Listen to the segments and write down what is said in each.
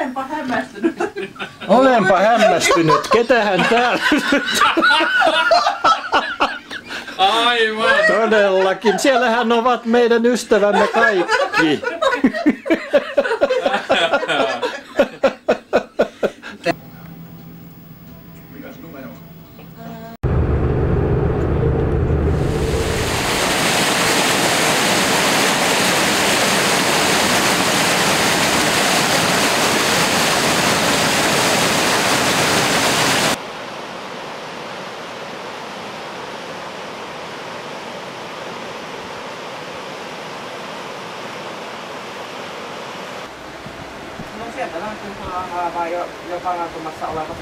Olenpa hämmästynyt. Olenpa hämmästynyt. Ketähän täällä nyt? Aivan! Todellakin. Siellähän ovat meidän ystävämme kaikki. Mikäs numero on? No sieltä löytyy vaan jo parantumassa oleva.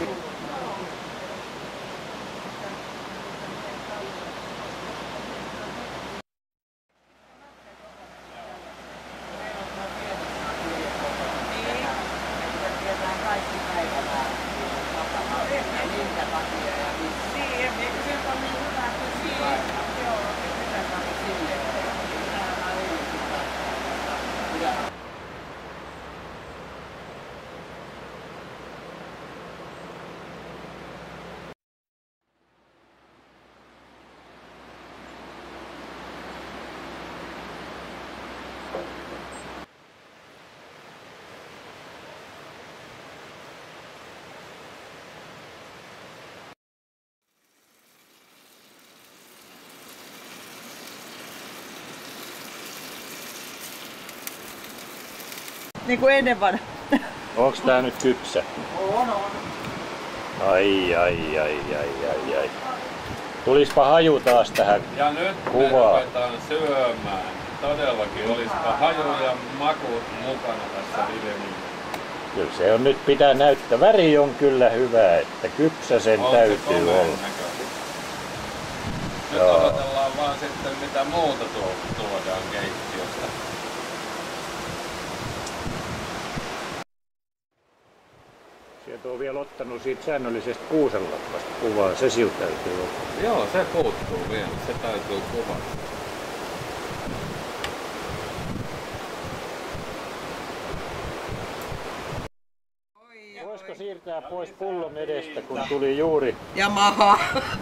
Niin kuin ennen vanha. Onks tää nyt kypsä? On. Ai. Tulispa haju taas tähän Ja nyt me kuvaan. ruvetaan syömään. Todellakin olispa haju ja maku mukana tässä videossa. Kyllä se on nyt pitää näyttää. Väri on kyllä hyvä, että kypsä sen täytyy olla. Nyt odotellaan vaan sitten mitä muuta tuodaan keittiöstä. Sieltä on vielä ottanut siitä säännöllisestä kuusenlatvasta kuvaa. Se siltä täytyy olla. Joo, se puuttuu vielä. Se täytyy kuvata. Voisiko siirtää pois pullon edestä, kun tuli juuri... Ja maha.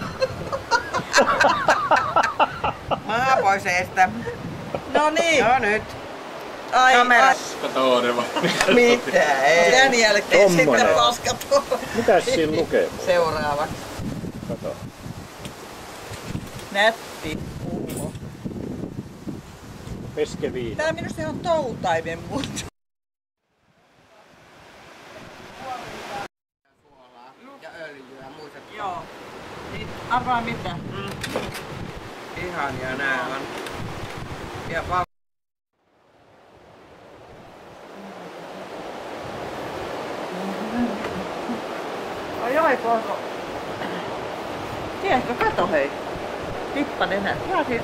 Maha pois edestä. No niin. No nyt. Ai, Kato Oreva. Mitä? Sen jälkeen Tommonen. sitten paskat. Mitäs siinä lukee? Seuraavaksi. Kato. Nätti pullo. Peskeviina. Tää minusta ihan toutaimen muoto. Ja öljyä muista. Joo. Niin arvaa mitä? Ihania nää on. Ja ai poiko. Tiedätkö, kato hei. Tippa nenä. Jaakin.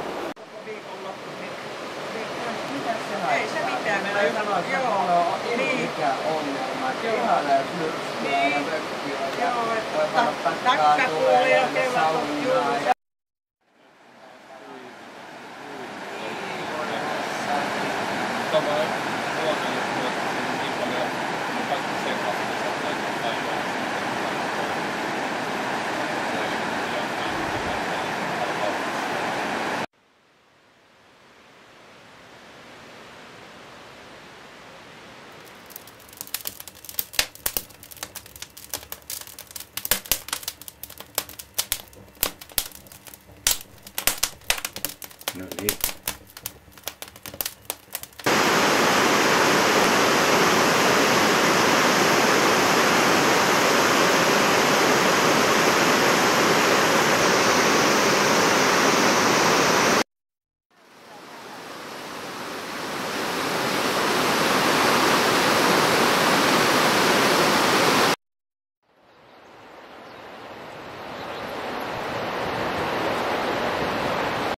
Ei se mitään. Ei sanoa, että joo. Niin. Mikä ongelma. Ihana jos myrskyä ja mökkiä. Joo, että takka kuulee ja kevät on juuri. Tämä